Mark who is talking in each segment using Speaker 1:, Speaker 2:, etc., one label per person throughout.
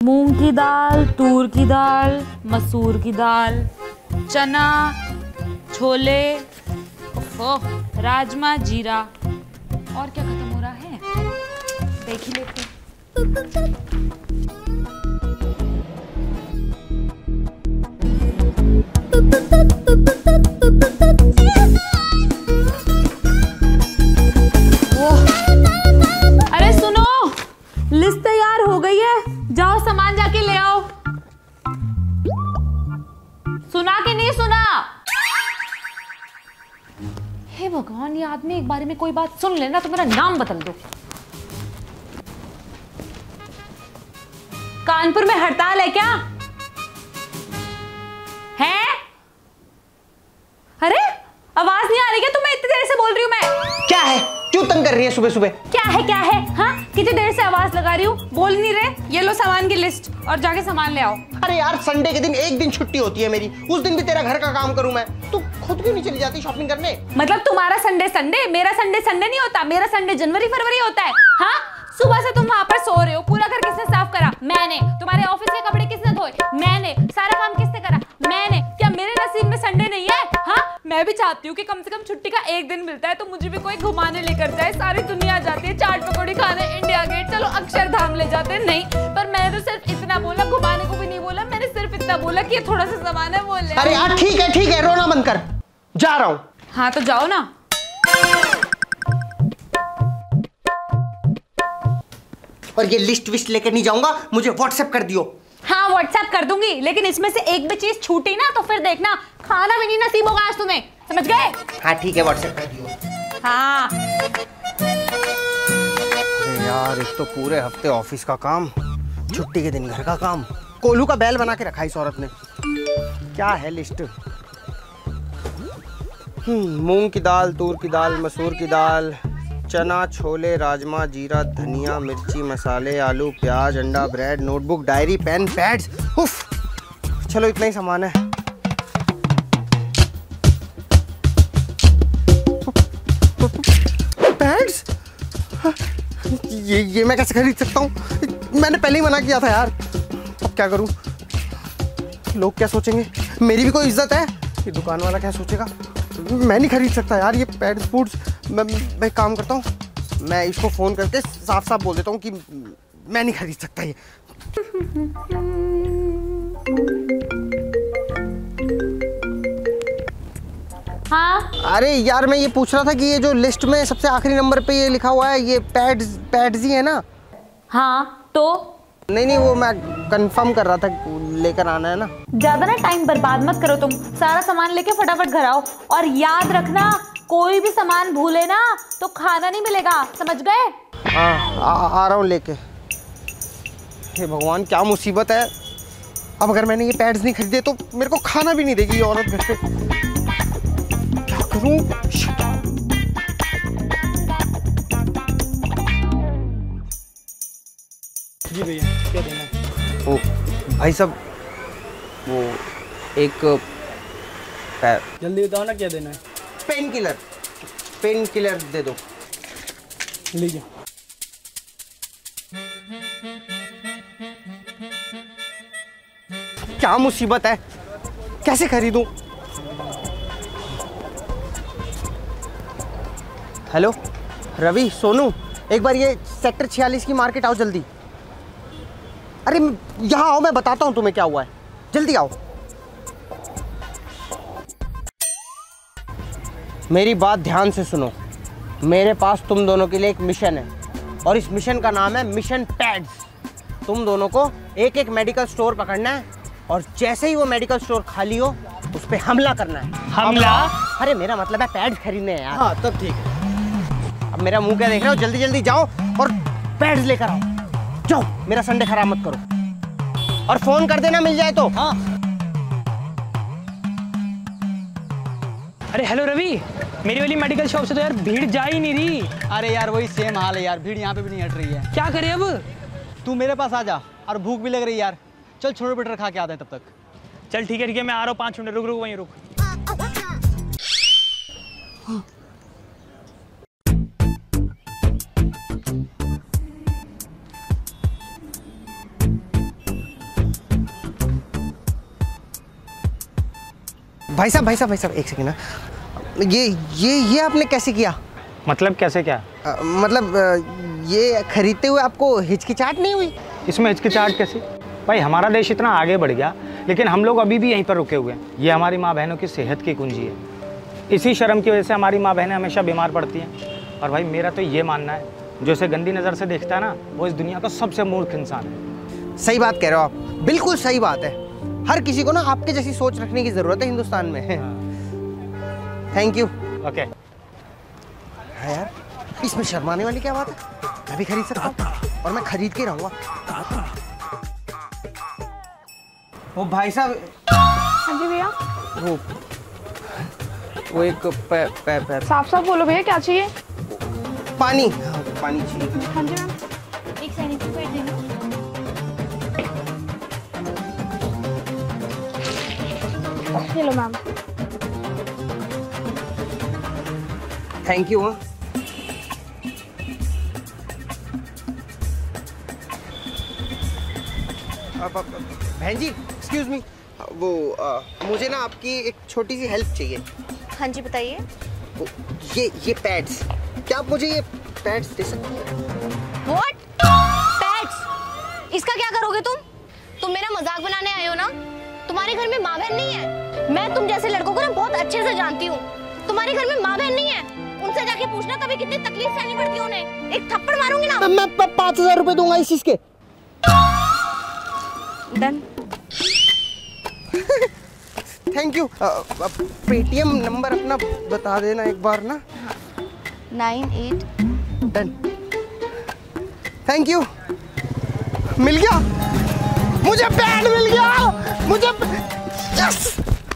Speaker 1: मूंग की दाल, तूर की दाल, मसूर की दाल, चना, छोले, राजमा, जीरा। और क्या खत्म हो रहा है, देख ही लेते। अरे सुनो, लिस्ट तैयार हो गई है, जाओ सामान जाके ले आओ। सुना कि नहीं सुना? हे भगवान, ये आदमी एक बारे में कोई बात सुन लेना तो मेरा नाम बदल दो। कानपुर में हड़ताल है क्या? है? अरे आवाज नहीं आ रही क्या तुम्हें? इतनी देर से बोल रही हूँ मैं।
Speaker 2: क्या है, क्यों तंग कर रही है सुबह सुबह?
Speaker 1: क्या है? हाँ, कितनी देर से आवाज लगा रही हूँ, बोल नहीं रहे। ये लो सामान की लिस्ट और जाके सामान ले आओ।
Speaker 2: अरे यार, संडे के दिन एक दिन छुट्टी होती है मेरी, उस दिन भी तेरा घर का काम करूं मैं, तू खुद क्यों नहीं चली जाती शॉपिंग करने?
Speaker 1: मतलब तुम्हारा संडे, मेरा संडे नहीं होता। मेरा संडे जनवरी फरवरी होता है। हाँ, सुबह से तुम वहां पर सो रहे हो। पूरा घर किसने साफ करा? मैंने। तुम्हारे ऑफिस के कपड़े किसने धोए? मैंने। सारा काम किसने करा? मैंने। क्या मेरे नसीब में संडे नहीं है? हाँ, मैं भी चाहती हूँ कि कम से कम छुट्टी का एक दिन मिलता है तो मुझे भी कोई घुमाने लेकर जाए। सारी दुनिया जाती है चाट पकौड़ी खाने, इंडिया गेट, चलो अक्षरधाम ले जाते हैं। नहीं, पर मैंने तो सिर्फ इतना बोला, घुमाने को भी नहीं बोला। मैंने सिर्फ इतना बोला कि थोड़ा सा सामान है वो ले।
Speaker 2: अरे यार ठीक है, रोना बंद कर, जा रहा हूँ।
Speaker 1: हाँ तो जाओ ना।
Speaker 2: और ये लिस्ट विस्ट लेकर नहीं जाऊंगा, मुझे व्हाट्सएप कर दियो।
Speaker 1: हाँ व्हाट्सएप कर दूंगी, लेकिन इसमें से एक भी चीज छूटी ना तो फिर देखना खाना भी नहीं नसीब होगा आज तुम्हें, समझ गए?
Speaker 2: हाँ ठीक है, व्हाट्सएप कर दियो।
Speaker 1: हाँ।
Speaker 2: अरे यार, एक तो पूरे हफ्ते ऑफिस का काम, छुट्टी के दिन घर का काम, कोल्हू का बैल बना के रखा इस औरत ने। क्या है लिस्ट? मूंग की दाल, तूर की दाल, मसूर की दाल, चना, छोले, राजमा, जीरा, धनिया, मिर्ची, मसाले, आलू, प्याज, अंडा, bread, notebook, diary, pen, pads. उफ, चलो इतना ही सामान है। पैड्स? ये मैं कैसे खरीद सकता हूँ? मैंने पहले ही मना किया था यार। अब क्या करूँ? लोग क्या सोचेंगे? मेरी भी कोई इज्जत है। ये दुकान वाला क्या सोचेगा? मैं नहीं खरीद सकता यार ये पैड्स फूड्स। मैं काम करता हूँ, मैं इसको फ़ोन करके साफ साफ बोल देता हूँ कि मैं नहीं खरीद सकता ये।
Speaker 1: हाँ?
Speaker 2: अरे यार, मैं ये पूछ रहा था कि ये जो लिस्ट में सबसे आखिरी नंबर पे ये लिखा हुआ है, ये पैड्स ही है ना?
Speaker 1: हाँ तो
Speaker 2: नहीं, वो मैं कंफर्म कर रहा था, लेकर आना है ना।
Speaker 1: ज्यादा ना टाइम बर्बाद मत करो तुम, सारा सामान लेके फटाफट घर आओ। और याद रखना, कोई भी सामान भूले ना तो खाना नहीं मिलेगा, समझ गए?
Speaker 2: हाँ, आ रहा हूँ लेके। हे भगवान, क्या मुसीबत है। अब अगर मैंने ये पैड्स नहीं खरीदे तो मेरे को खाना भी नहीं देगी ये औरत घर पे। क्या करूँ?
Speaker 3: जी भैया, क्या देना है?
Speaker 2: ओ भाई साहब, वो एक
Speaker 3: जल्दी बताओ ना क्या देना है।
Speaker 2: पेन किलर दे दो।
Speaker 3: लीजिए।
Speaker 2: क्या मुसीबत है, कैसे खरीदूं? हेलो रवि, सोनू, एक बार ये सेक्टर 46 की मार्केट आओ जल्दी। अरे यहाँ आओ, मैं बताता हूँ तुम्हें क्या हुआ है, जल्दी आओ। मेरी बात ध्यान से सुनो, मेरे पास तुम दोनों के लिए एक मिशन है और इस मिशन का नाम है मिशन पैड्स। तुम दोनों को एक एक मेडिकल स्टोर पकड़ना है और जैसे ही वो मेडिकल स्टोर खाली हो उस पे हमला करना है।
Speaker 3: हमला?
Speaker 2: अरे मेरा मतलब है पैड्स खरीदने हैं यार।
Speaker 3: हाँ तब ठीक है।
Speaker 2: अब मेरा मुंह क्या देख रहे हो? जल्दी जल्दी जाओ और पैड्स लेकर आओ। जाओ, मेरा संडे खराब मत करो और फोन कर देना मिल जाए तो।
Speaker 3: हाँ। अरे हेलो रवि, मेरी वाली मेडिकल शॉप से तो यार भीड़ जा ही नहीं रही।
Speaker 4: अरे यार वही सेम हाल है यार, भीड़ यहाँ पे भी नहीं हट रही है।
Speaker 3: क्या करें अब?
Speaker 4: तू मेरे पास आ जा, और भूख भी लग रही है यार। चल छोले बटर खा के आते हैं तब तक।
Speaker 3: चल ठीक है, मैं आ रहा हूँ 5 मिनट, रुक वहीं रुक।
Speaker 2: भाई साहब एक सेकंड ना, ये आपने कैसे किया?
Speaker 3: मतलब कैसे क्या?
Speaker 2: ये खरीदते हुए आपको हिचकिचाहट नहीं हुई?
Speaker 3: इसमें हिचकिचाहट कैसी? भाई हमारा देश इतना आगे बढ़ गया लेकिन हम लोग अभी भी यहीं पर रुके हुए हैं। ये हमारी माँ बहनों की सेहत की कुंजी है। इसी शर्म की वजह से हमारी माँ बहनें हमेशा बीमार पड़ती हैं। और भाई मेरा तो ये मानना है, जो इसे गंदी नज़र से देखता है ना, वो इस दुनिया का सबसे मूर्ख इंसान है।
Speaker 2: सही बात कह रहे हो आप, बिल्कुल सही बात है। हर किसी को ना आपके जैसी सोच रखने की जरूरत है हिंदुस्तान में। Thank you.
Speaker 3: ओके।
Speaker 2: हाँ यार, इसमें शर्माने वाली क्या बात है? मैं भी खरीद सकता हूँ और मैं खरीद के रहूंगा। वो भाई साहब।
Speaker 5: हाँ जी भैया।
Speaker 2: वो एक
Speaker 5: साफ साफ बोलो भैया, क्या चाहिए?
Speaker 2: पानी चाहिए।
Speaker 5: हाँ जी मैम।
Speaker 1: एक सैनिटरी पैड देना।
Speaker 5: ये लो मैम।
Speaker 2: Thank you. बहन जी, एक्सक्यूज मी, मुझे ना आपकी एक छोटी सी हेल्प चाहिए।
Speaker 6: हाँ जी बताइए।
Speaker 2: ये पैड्स, क्या आप मुझे ये पैड्स दे सकती हैं?
Speaker 6: What? पैड्स? इसका क्या करोगे तुम? तुम मेरा मजाक बनाने आए हो ना? तुम्हारे घर में माँ बहन नहीं है? मैं तुम जैसे लड़कों को ना बहुत अच्छे से जानती हूँ। तुम्हारे घर में माँ बहन नहीं है? उनसे जाके पूछना कभी कितनी तकलीफ सहनी पड़ती है उन्हें। एक थप्पड़ मारूंगी ना।
Speaker 2: मैं 5,000 रुपए दूंगा इस चीज के।
Speaker 6: Done.
Speaker 2: Thank you. Paytm number अपना बता देना एक बार ना।
Speaker 6: 98।
Speaker 2: डन। Thank you. मिल गया, मुझे पैड मिल गया, मुझे यस।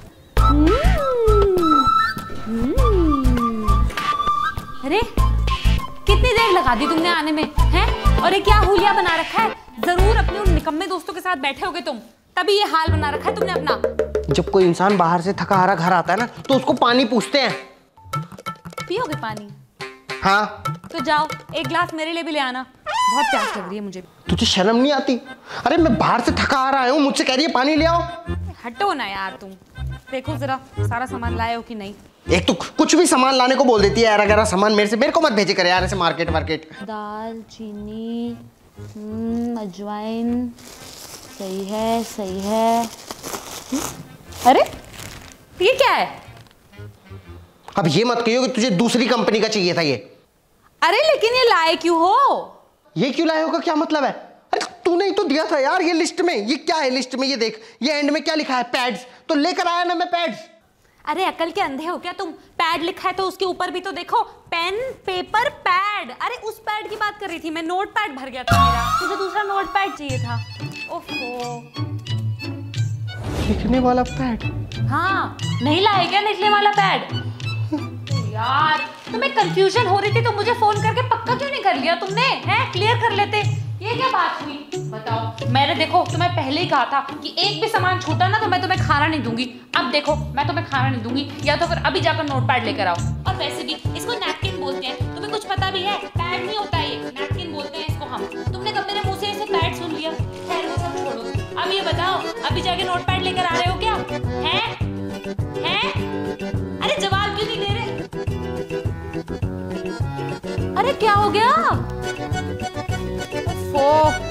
Speaker 1: अरे कितनी देर लगा दी तुमने आने में, हैं? और ये क्या हुलिया बना रखा है? जरूर अपने उन निकम्मे दोस्तों के साथ बैठे होगे तुम, तभी ये हाल बना रखा है तुमने अपना।
Speaker 2: जब कोई इंसान बाहर से थका हारा घर आता है ना, तो उसको पानी पूछते हैं।
Speaker 1: पियोगे पानी?
Speaker 2: हाँ।
Speaker 1: तो जाओ एक गिलास मेरे लिए भी ले आना, बहुत प्यास लग रही है मुझे।
Speaker 2: तुझे शर्म नहीं आती? अरे मैं बाहर से थका हारा आया हूँ, मुझसे कह रही है पानी ले आओ।
Speaker 1: हटो ना यार तुम। देखो जरा सारा सामान लाए हो कि नहीं।
Speaker 2: एक तो कुछ भी सामान लाने को बोल देती है यार। अगर सामान मेरे को मत भेजे करे यार ऐसे मार्केट।
Speaker 1: दाल चीनी अजवाइन, सही है। अरे ये क्या है?
Speaker 2: अब ये मत कहियो कि तुझे दूसरी कंपनी का चाहिए था ये।
Speaker 1: अरे लेकिन ये लाए क्यों हो?
Speaker 2: ये क्यों लाए होगा, क्या मतलब है? अरे तूने ही तो दिया था यार ये लिस्ट में। ये क्या है लिस्ट में? ये देख, ये एंड में क्या लिखा है? पैड्स। तो लेकर आया ना मैं पैड्स।
Speaker 1: अरे अकल के अंधे हो क्या तुम? पैड लिखा है तो उसके ऊपर भी तो देखो, पेन पेपर पैड। अरे उस पैड की बात कर रही थी मैं, नोट पैड भर गया था मेरा। मुझे दूसरा नोट पैड चाहिए था। ओफो,
Speaker 2: लिखने वाला पैड?
Speaker 1: हाँ, नहीं लाए क्या लिखने वाला पैड? यार तुम्हें कंफ्यूजन हो रही थी तो मुझे फोन करके पक्का क्यों नहीं कर लिया तुमने? हैं, क्लियर कर लेते। ये क्या बात हुई बताओ? मैंने देखो तुम्हें पहले ही कहा था कि एक भी सामान छूटा ना तो मैं तुम्हें खाना नहीं दूंगी। अब देखो मैं तुम्हें खाना नहीं दूंगी, या तो फिर अभी जाकर नोट पैड लेकर आओ। और वैसे भी इसको नैपकिन बोलते हैं, तुम्हें कुछ पता भी है? पैड नहीं होता ये, नैपकिन बोलते हैं इसको हम। तुमने कब मेरे मुंह से इसे पैड सुन लिया? खैर वो सब छोड़ो, अब ये बताओ अभी जाके नोट पैड लेकर आ रहे हो क्या? हैं? अरे जवाब क्यों नहीं दे रहे? अरे क्या हो गया?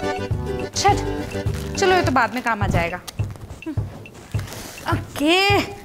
Speaker 1: चलो ये तो बाद में काम आ जाएगा। ओके